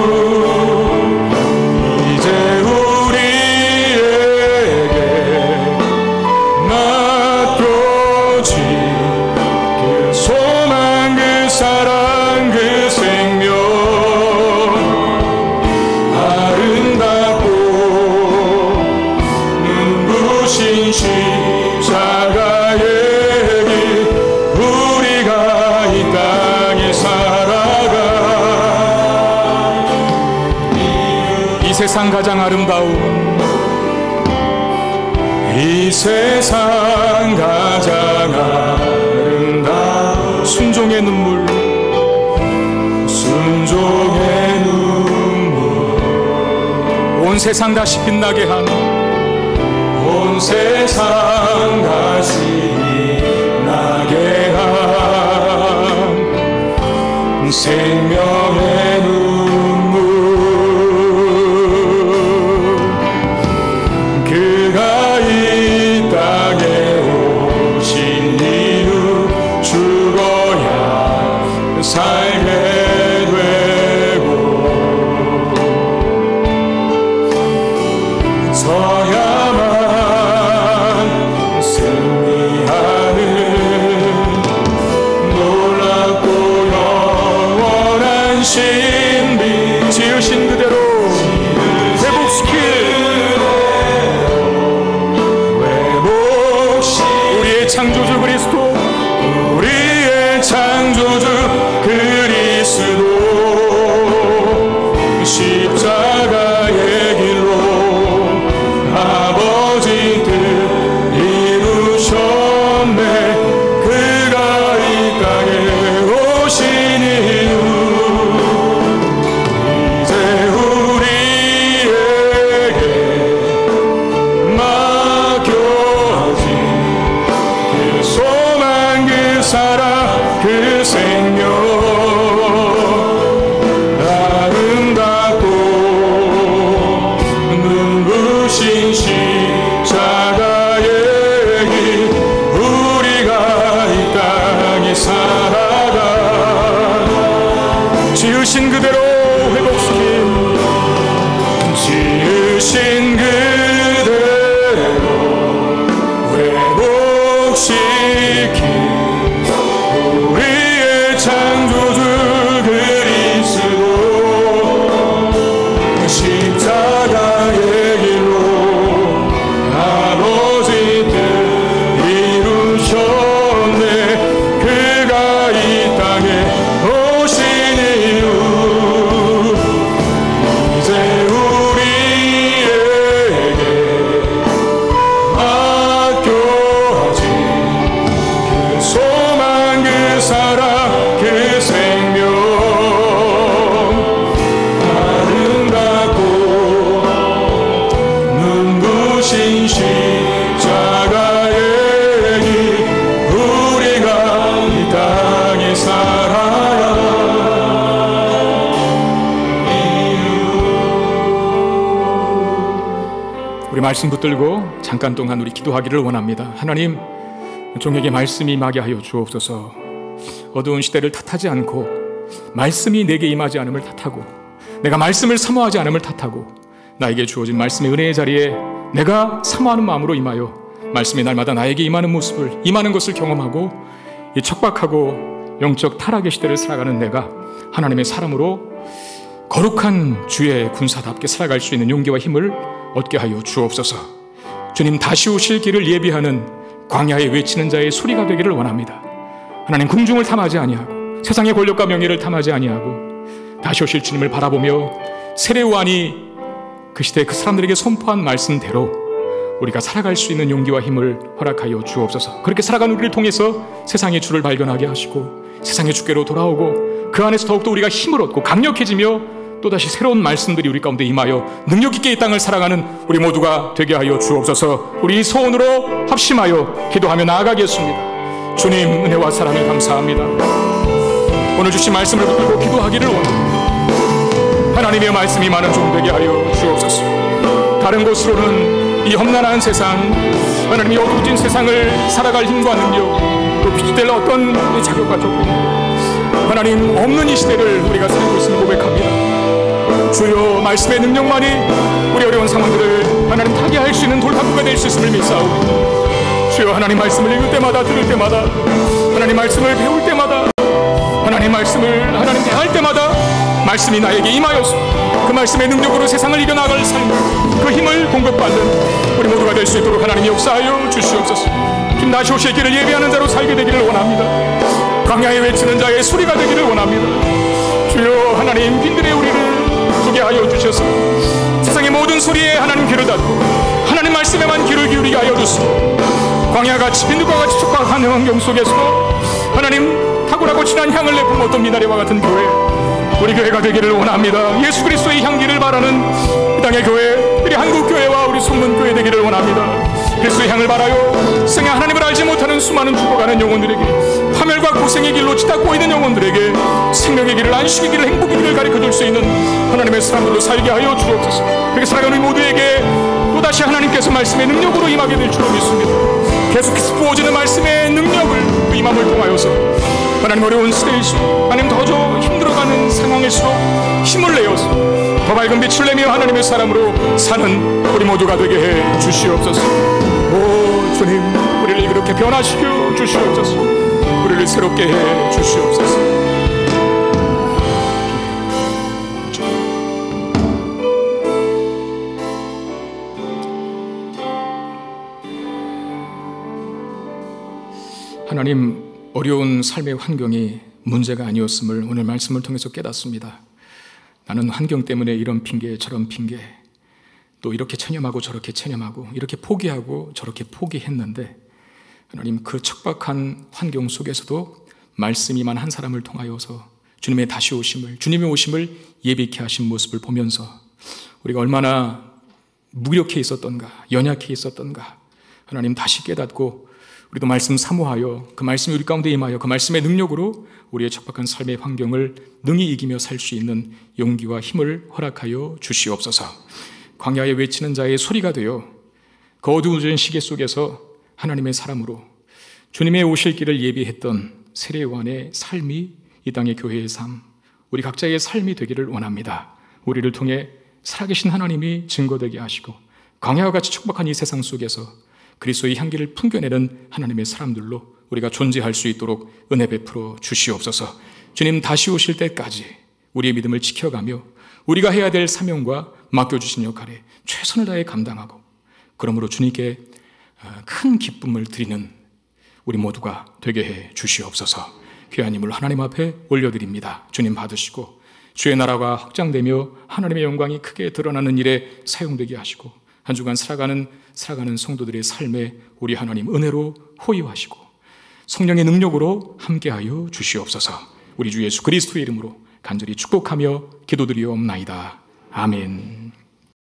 Speaker 1: 세상 가장 아름다운, 이 세상 가장 아름다운 순종의 눈물, 순종의 눈물, 온 세상 다시 빛나게 한, 온 세상 다시 빛나게 한 생명의 눈물, 살게 되고 서야만 승리하는 놀랍고 영원한 신비, 지으신 그대로 회복시킬 우리 말씀 붙들고 잠깐 동안 우리 기도하기를 원합니다. 하나님, 종에게 말씀이 임하게 하여 주옵소서. 어두운 시대를 탓하지 않고 말씀이 내게 임하지 않음을 탓하고 내가 말씀을 사모하지 않음을 탓하고 나에게 주어진 말씀의 은혜의 자리에 내가 사모하는 마음으로 임하여 말씀이 날마다 나에게 임하는 모습을, 임하는 것을 경험하고 이 척박하고 영적 타락의 시대를 살아가는 내가 하나님의 사람으로 거룩한 주의 군사답게 살아갈 수 있는 용기와 힘을 얻게 하여 주옵소서. 주님 다시 오실 길을 예비하는 광야에 외치는 자의 소리가 되기를 원합니다. 하나님, 궁중을 탐하지 아니하고 세상의 권력과 명예를 탐하지 아니하고 다시 오실 주님을 바라보며 세례요한이 그 시대 그 사람들에게 선포한 말씀대로 우리가 살아갈 수 있는 용기와 힘을 허락하여 주옵소서. 그렇게 살아가는 우리를 통해서 세상의 주를 발견하게 하시고 세상의 주께로 돌아오고 그 안에서 더욱더 우리가 힘을 얻고 강력해지며 또다시 새로운 말씀들이 우리 가운데 임하여 능력 있게 이 땅을 살아가는 우리 모두가 되게 하여 주옵소서. 우리 소원으로 합심하여 기도하며 나아가겠습니다. 주님, 은혜와 사랑을 감사합니다. 오늘 주신 말씀을 붙들고 기도하기를 원합니다. 하나님의 말씀이 많은 종 되게 하여 주옵소서. 다른 곳으로는 이 험난한 세상, 하나님이 어두워진 세상을 살아갈 힘과 능력, 또 비추될 어떤 자격과 조건, 하나님 없는 이 시대를 우리가 살고 있음을 고백합니다. 주여, 말씀의 능력만이 우리 어려운 상황들을 하나님 타개할 수 있는 돌파구가 될 수 있음을 믿사오니 주여, 하나님 말씀을 읽을 때마다 들을 때마다 하나님 말씀을 배울 때마다 하나님 말씀을 하나님 대할 때마다 말씀이 나에게 임하여서 그 말씀의 능력으로 세상을 이겨나갈 삶, 그 힘을 공급받는 우리 모두가 될 수 있도록 하나님이 역사하여 주시옵소서. 지금 다시 오실 길을 예비하는 자로 살게 되기를 원합니다. 광야에 외치는 자의 소리가 되기를 원합니다. 주여, 하나님 빈들의 우리를 두게 하여 주셔서 세상의 모든 소리에 하나님 귀를 닫고 하나님 말씀에만 귀를 기울이게 하여 주시고 광야같이 빈들과 같이 촉박한 환경 속에서도 하나님 탁월하고 진한 향을 내뿜은 어떤 미나리와 같은 교회, 우리 교회가 되기를 원합니다. 예수 그리스도의 향기를 바라는 이 땅의 교회, 우리 한국교회와 우리 송문교회 되기를 원합니다. 그리스도의 향을 바라요 세상에 하나님을 알지 못하는 수많은 죽어가는 영혼들에게, 파멸과 고생의 길로 치닫고 있는 영혼들에게 생명의 길을, 안식의 길을, 행복의 길을 가르쳐줄 수 있는 하나님의 사람들로 살게 하여 주옵소서. 그렇게 살아가는 우리 모두에게 또다시 하나님께서 말씀의 능력으로 임하게 될 줄로 믿습니다. 계속해서 부어지는 말씀의 능력을 그 임함을 통하여서 하나님 어려운 시대일수록, 하나님 더 저 힘들어가는 상황일수록 힘을 내어서 더 밝은 빛을 내며 하나님의 사람으로 사는 우리 모두가 되게 해 주시옵소서. 오 주님, 우리를 그렇게 변화시켜 주시옵소서. 우리를 새롭게 해 주시옵소서. 하나님, 어려운 삶의 환경이 문제가 아니었음을 오늘 말씀을 통해서 깨닫습니다. 나는 환경 때문에 이런 핑계 저런 핑계, 또 이렇게 체념하고 저렇게 체념하고 이렇게 포기하고 저렇게 포기했는데 하나님, 그 척박한 환경 속에서도 말씀이만 한 사람을 통하여서 주님의 다시 오심을, 주님의 오심을 예비케 하신 모습을 보면서 우리가 얼마나 무력해 있었던가, 연약해 있었던가 하나님 다시 깨닫고 우리도 말씀 사모하여 그 말씀이 우리 가운데 임하여 그 말씀의 능력으로 우리의 척박한 삶의 환경을 능히 이기며 살 수 있는 용기와 힘을 허락하여 주시옵소서. 광야에 외치는 자의 소리가 되어 그 어두워진 시계 속에서 하나님의 사람으로 주님의 오실 길을 예비했던 세례요한의 삶이 이 땅의 교회의 삶, 우리 각자의 삶이 되기를 원합니다. 우리를 통해 살아계신 하나님이 증거되게 하시고 광야와 같이 척박한 이 세상 속에서 그리스도의 향기를 풍겨내는 하나님의 사람들로 우리가 존재할 수 있도록 은혜 베풀어 주시옵소서. 주님 다시 오실 때까지 우리의 믿음을 지켜가며 우리가 해야 될 사명과 맡겨주신 역할에 최선을 다해 감당하고, 그러므로 주님께 큰 기쁨을 드리는 우리 모두가 되게 해 주시옵소서. 귀한 힘을 하나님 앞에 올려드립니다. 주님 받으시고 주의 나라가 확장되며 하나님의 영광이 크게 드러나는 일에 사용되게 하시고, 한 주간 살아가는 살아가는 성도들의 삶에 우리 하나님 은혜로 호유하시고 성령의 능력으로 함께하여 주시옵소서. 우리 주 예수 그리스도의 이름으로 간절히 축복하며 기도드리옵나이다. 아멘.